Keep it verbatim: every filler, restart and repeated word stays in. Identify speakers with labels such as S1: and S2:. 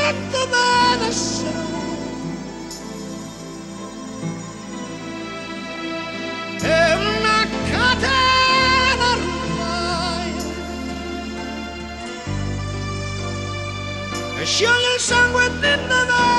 S1: fatto bene su. È una catena ormai e scioglie il sangue di Natale.